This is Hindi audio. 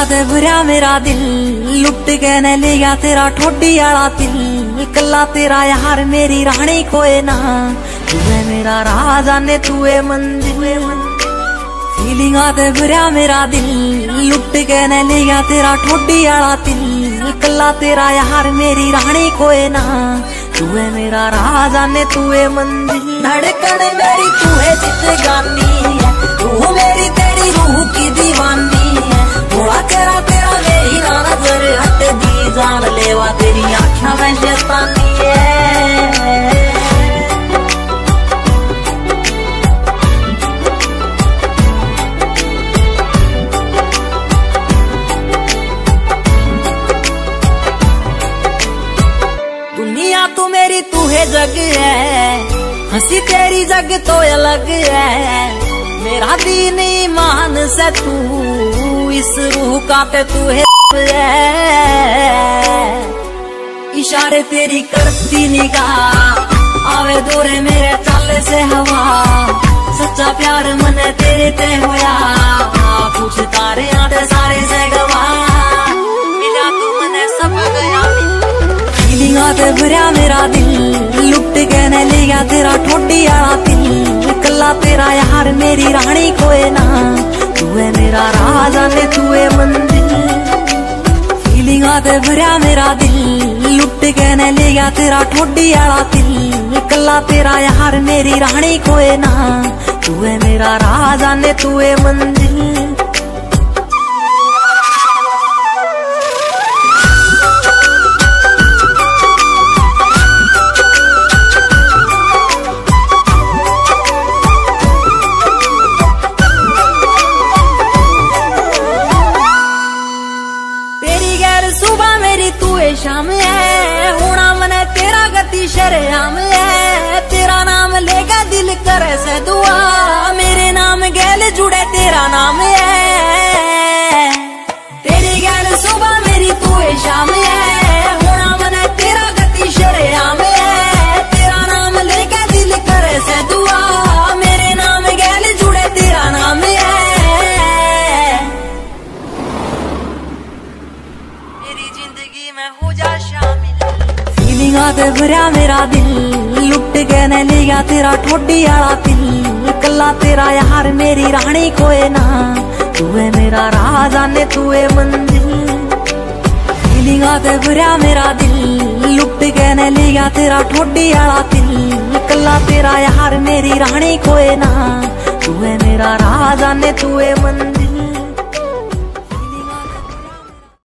ते भरया मेरा दिल लुट के न ले गया तेरा ठोडी आला दिल। कला तेरा यार मेरी रानी कोई ना, तू है मेरा राजा ने तू है मंजिल। फीलिंगा ते भरया मेरा दिल लुट के न ले गया तेरा ठोडी आला दिल। कला तेरा यार मेरी रानी कोई ना, तू है मेरा राजा ने तू है मंजिल। धड़कन मेरी तू है जिंदगानी है, तू मेरी तेरी रूह की दीवानी है। थोड़ा तेरा तेरा मेरी ना नजर हट दी, जान लेवा तेरी आँखों में शैतानी है। दुनिया तू मेरी तू है जग है, हंसी तेरी जग तो अलग है। मेरा दीन ईमान से तू इस रूह का ते तू है। इशारे तेरी करती निगाह आवे दूरे मेरे चाले से हवा। सच्चा प्यार मन तेरे ते होया, पूछ तारे आते सारे से गवा। मिला तू मने सब गया। फीलिंगा ते भरया मेरा दिल लुट के न ले गया तेरा ठोडी आला दिल। कला तेरा यार मेरी रानी कोई ना, तू है मेरा राजा ने तू है मंजिल। फीलिंगा ते भरया मेरा दिल लुट के न ले गया तेरा ठोडी आला दिल। कला तेरा यार मेरी रानी कोई ना, तू है मेरा राजा ने तू है मंजिल। सुबह मेरी तू है शाम है, होना मने तेरा गति शरेआम है। तेरा नाम लेगा दिल करे से दुआ, मेरे नाम गैल जुड़े तेरा नाम है। तेरी गैल सुबह मेरी तू है शाम है, होना मने तेरा गति शरेआम है। तेरा नाम लेगा दिल करे से दुआ, मेरे नाम गैल जुड़े तेरा नाम है। जिंदगी में हो जा शामिल। फीलिंगा ते भरया मेरा दिल लुट के न ले गया तेरा ठोडी आला दिल। कला तेरा यार मेरी रानी कोई ना, तू है मेरा राजा ने तू है मंजिल। फीलिंगा ते भरया मेरा दिल लुट के न ले गया तेरा ठोडी आला दिल। कला तेरा यार मेरी रानी कोई ना, तू है मेरा राजा ने तू है मंजिल।